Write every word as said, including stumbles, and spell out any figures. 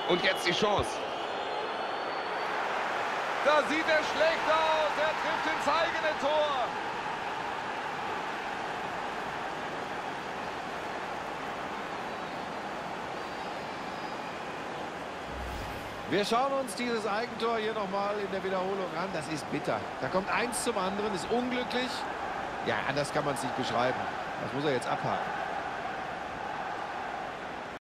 Und jetzt die Chance. Da sieht er schlecht aus. Er trifft ins eigene Tor. Wir schauen uns dieses Eigentor hier nochmal in der Wiederholung an. Das ist bitter. Da kommt eins zum anderen, ist unglücklich. Ja, anders kann man es nicht beschreiben. Das muss er jetzt abhaken.